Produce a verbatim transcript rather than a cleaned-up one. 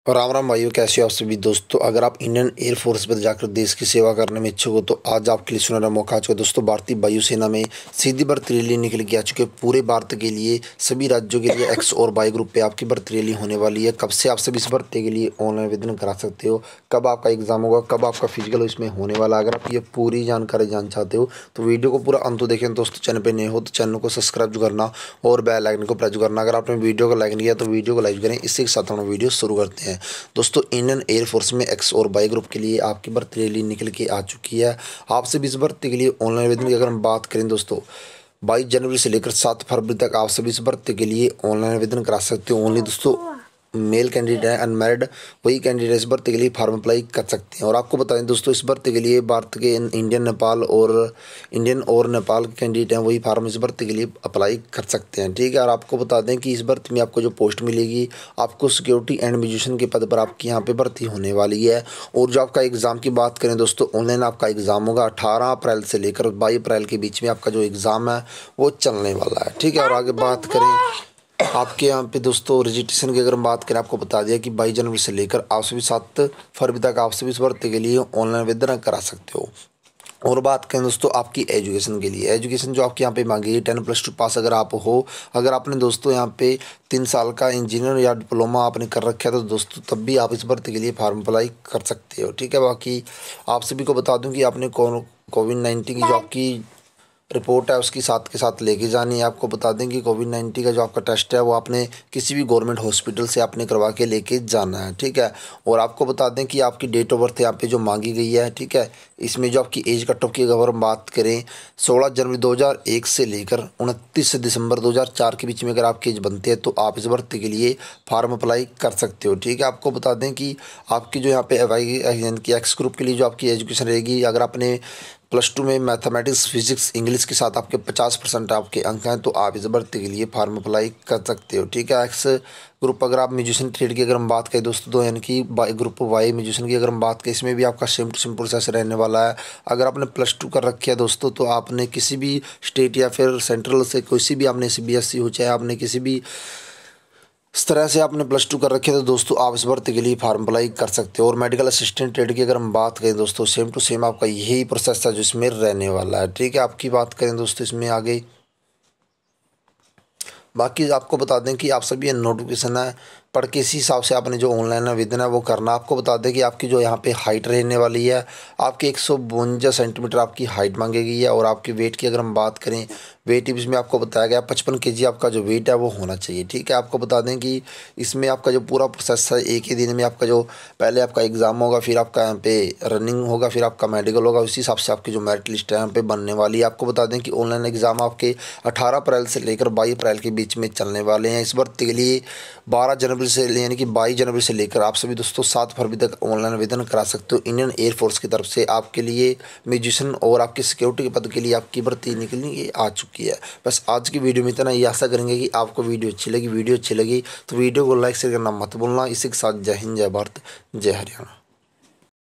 राम राम भाइयों, कैसे हो आप सभी दोस्तों। अगर आप इंडियन एयरफोर्स में जाकर देश की सेवा करने में इच्छुक हो तो आज आपके लिए सुनहरा मौका आ चुका है दोस्तों। भारतीय वायुसेना में सीधी भर्ती रैली निकल के आ चुकी है। पूरे भारत के लिए सभी राज्यों के लिए एक्स और वाई ग्रुप पे आपकी भर्ती रैली होने वाली है। कब से आप सभी इस भर्ती के लिए ऑनलाइन आवेदन करा सकते हो, कब आपका एग्जाम होगा, कब आपका फिजिकल इसमें होने वाला है। अगर आप ये पूरी जानकारी जान चाहते हो तो वीडियो को पूरा अंत देखें दोस्तों। चैनल पर नए हो तो चैनल को सब्सक्राइब करना और बेल आइकन को प्रेस करना। अगर आपने वीडियो को लाइक नहीं किया तो वीडियो को लाइक करें। इसी के साथ हम वीडियो शुरू करते हैं दोस्तों। इंडियन एयरफोर्स में एक्स और वाई ग्रुप के लिए आपकी भर्ती रैली निकल के आ चुकी है। आपसे भी इस भर्ती के लिए ऑनलाइन आवेदन की अगर हम बात करें दोस्तों, बाईस जनवरी से लेकर सात फरवरी तक आप सभी इस भर्ती के लिए ऑनलाइन आवेदन करा सकते हो। ओनली दोस्तों मेल कैंडिडेट है, अनमैरिड वही कैंडिडेट इस भर्ती के लिए फॉर्म अप्लाई कर सकते हैं। और आपको बताएं दोस्तों, इस भर्ती के लिए भारत के इंडियन नेपाल और इंडियन और नेपाल के कैंडिडेट हैं वही फार्म इस भर्ती के लिए अप्लाई कर सकते हैं, ठीक है। और आपको बता दें कि इस भर्ती में आपको जो पोस्ट मिलेगी, आपको सिक्योरिटी एंड म्यूजिशियन के पद पर आपकी यहाँ पे भर्ती होने वाली है। और जो आपका एग्ज़ाम की बात करें दोस्तों, ऑनलाइन आपका एग्ज़ाम होगा। अठारह अप्रैल से लेकर बाईस अप्रैल के बीच में आपका जो एग्ज़ाम है वो चलने वाला है, ठीक है। और आगे बात करें आपके यहाँ पे दोस्तों रजिस्ट्रेशन की अगर हम बात करें, आपको बता दिया कि बाईस जनवरी से लेकर आप सभी सात फरवरी तक आप सभी इस भर्ती के लिए ऑनलाइन आवेदन करा सकते हो। और बात करें दोस्तों आपकी एजुकेशन के लिए, एजुकेशन जो आपके यहाँ पे मांगी है टेन प्लस टू पास अगर आप हो, अगर आपने दोस्तों यहाँ पे तीन साल का इंजीनियर या डिप्लोमा आपने कर रखा है तो दोस्तों तब भी आप इस भर्ती के लिए फॉर्म अप्लाई कर सकते हो, ठीक है। बाकी आप सभी को बता दूँ कि आपने कोविड नाइन्टीन की जो आपकी रिपोर्ट है उसकी साथ के साथ लेके जानी है। आपको बता दें कि कोविड नाइन्टीन का जो आपका टेस्ट है वो आपने किसी भी गवर्नमेंट हॉस्पिटल से आपने करवा के लेके जाना है, ठीक है। और आपको बता दें कि आपकी डेट ऑफ बर्थ यहाँ पे जो मांगी गई है, ठीक है, इसमें जो आपकी एज कट ऑफ की अगर हम बात करें सोलह जनवरी दो हज़ार एक से लेकर उनतीस दिसंबर दो हज़ार चार के बीच में अगर आपकी एज बनती है तो आप इस भर्ती के लिए फॉर्म अप्लाई कर सकते हो, ठीक है। आपको बता दें कि आपकी जो यहाँ पे वाई यानी कि एक्स ग्रुप के लिए जो आपकी एजुकेशन रहेगी, अगर आपने प्लस टू में मैथमेटिक्स फिजिक्स इंग्लिश के साथ आपके पचास परसेंट आपके अंक हैं तो आप इस भर्ती के लिए फॉर्म अप्लाई कर सकते हो, ठीक है। एक्स ग्रुप अगर आप म्यूजिशियन ट्रेड की अगर हम बात करें दोस्तों दो यानी कि वाई ग्रुप वाई म्यूजिशियन की अगर हम बात करें, इसमें भी आपका सेम टू सेम प्रोसेस रहने वाला है। अगर आपने प्लस टू कर रखी है दोस्तों तो आपने किसी भी स्टेट या फिर सेंट्रल से किसी भी आपने सी बी एस ई हो, चाहे आपने किसी भी इस तरह से आपने प्लस टू कर रखे तो दोस्तों आप इस भर्ती के लिए फॉर्म अप्लाई कर सकते हो। और मेडिकल असिस्टेंट ट्रेड की अगर हम बात करें दोस्तों, सेम टू सेम आपका यही प्रोसेस है जो इसमें रहने वाला है, ठीक है। आपकी बात करें दोस्तों इसमें आगे बाकी आपको बता दें कि आप सभी ये नोटिफिकेशन है पढ़ के इसी हिसाब से आपने जो ऑनलाइन आवेदन है वो करना। आपको बता दें कि आपकी जो यहाँ पे हाइट रहने वाली है, आपकी एक सौ बवंजा सेंटीमीटर आपकी हाइट मांगी गई है। और आपकी वेट की अगर हम बात करें, वेट इसमें आपको बताया गया पचपन के जी आपका जो वेट है वो होना चाहिए, ठीक है। आपको बता दें कि इसमें आपका जो पूरा प्रोसेस है एक ही दिन में आपका जो पहले आपका एग्ज़ाम होगा, फिर आपका यहाँ पे रनिंग होगा, फिर आपका मेडिकल होगा। उसी हिसाब से आपकी जो मेरिट लिस्ट है यहाँ पे बनने वाली है। आपको बता दें कि ऑनलाइन एग्ज़ाम आपके अठारह अप्रैल से लेकर बाईस अप्रैल के बीच में चलने वाले हैं। इस भर्ती के लिए बारह जनवरी से यानी कि बाईस जनवरी से लेकर आप सभी दोस्तों सात फरवरी तक ऑनलाइन आवेदन करा सकते हो। इंडियन एयरफोर्स की तरफ से आपके लिए म्यूजिशियन और आपके सिक्योरिटी के पद के लिए आपकी भर्ती निकलनी आ चुकी है। बस आज की वीडियो में इतना ही। आशा करेंगे कि आपको वीडियो अच्छी लगी। वीडियो अच्छी लगी तो वीडियो को लाइक शेयर करना मत भूलना। इसी के साथ जय हिंद, जय भारत, जय हरियाणा।